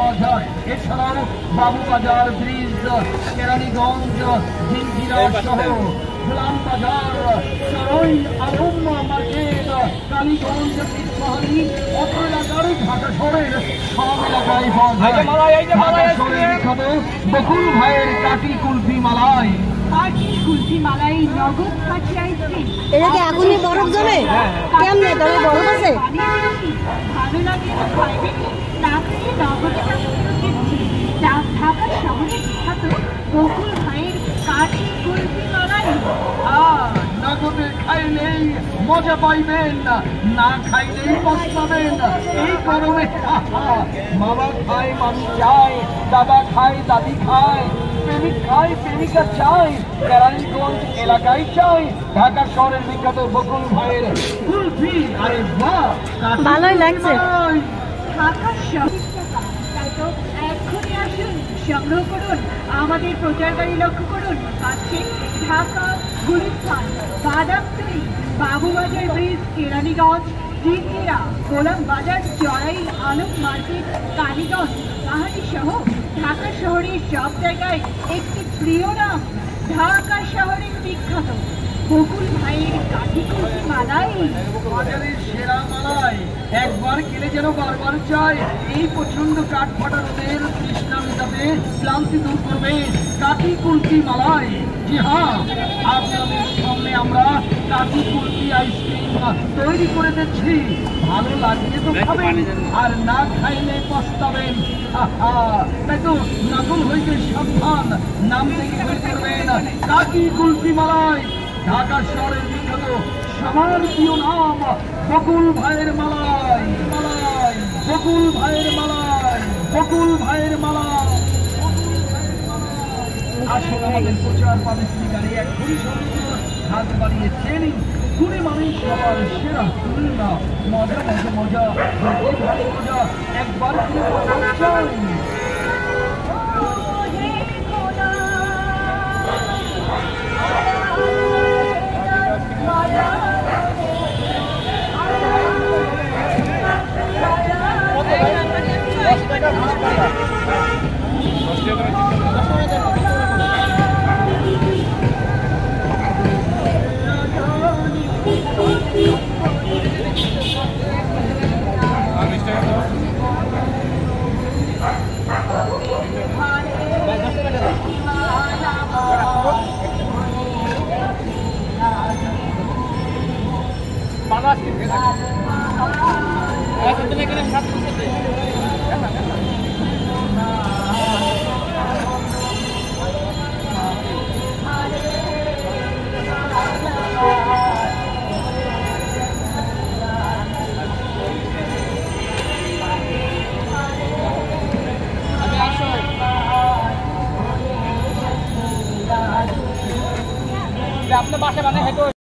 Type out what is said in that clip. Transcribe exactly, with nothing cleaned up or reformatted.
পাওয়া যায়। এছাড়াও বাবুবাজার ব্রিজ, কেরানীগঞ্জ, জিঞ্জিরা সহ গোলাম বাজার, সরই আলম মার্কেট, কালীগঞ্জ, ইস্পাহানি, অত্র এলাকার ঢাকা শহরের সব এলাকায় পাওয়া যায়। ঢাকা শহরের বিখ্যাত বকুল ভাইয়ের কাটি কুলফি মালাই। কাটি কুলফি মালাই নগদ কাটি আইসক্রিম। এটা কি এখনই বরফ জমে? কেমনে তবে বরফ আছে? ভালো লাগে তো খাইবে, না খেয়ে নগদে দিচ্ছি। ঢাকা শহরের বিখ্যাত বকুল ভাইয়ের কাটি কুলফি মালাই। নগদে খাইলেই মজা পাইবেন, না খাইলেই পস্তাবেন। এই গরমে মামা খায় মামি চায়, দাদা খায় দাদি খায়, প্রেমিক খায় প্রেমিকা চায়, কেরানীগঞ্জ এলাকায় চাই ঢাকা শহরের বিখ্যাত বকুল ভাইয়ের কুলফি। আরে বাহ, ভালোই লাগছে। ঢাকা শহর তাই তো এক্ষুনি আসুন, সংগ্রহ করুন। আমাদের প্রচারকারী লক্ষ্য করুন, আছে ঢাকা, গুলিস্তান, বাদামতলী, বাবুবাজার ব্রিজ, কেরানীগঞ্জ, জিঞ্জিরা, গোলাম বাজার, চড়াই আলম মার্কেট, কালীগঞ্জ, পাহাড়ি সহ ঢাকা শহরের সব জায়গায় একটি প্রিয় নাম, ঢাকা শহরের বিখ্যাত বকুল ভাইয়ের কাটি কুলফি মালাই। বাজারের সেরা মালাই, একবার খেলে যেন বারবার চাই। এই প্রচন্ড কাঠ ফাটা রোদের তৃষ্ণা মেটাতে, ক্লান্তি দূর করবে কাটি কুলফি মালাই। জি হ্যাঁ, আপনাদের সামনে আমরা কাটি কুলফি আইসক্রিম তৈরি করে দিচ্ছি। ভালো লাগলে তো খাবেন, আর না খাইলে পস্তাবেন। তাই তো নকল হইতে সাবধান, নাম থেকে বের করবেন কাটি কুলফি মালাই। ঢাকা শহরের বিখ্যাত সবার প্রিয় নাম বকুল ভাইয়ের মালাই। মালাই বকুল ভাইয়ের মালাই, বকুল ভাইয়ের মালাই। আসলে আমাদের প্রচার পাবলিসিটি এক কুড়ি সদস্য হাত বাড়িয়ে ট্রেনিং কুড়ি মানুষ সবার সেরা তুলনা। মজা মজা মজা ভালো মজা, একবার ফিরে চাই। আপনার বাসা বানায়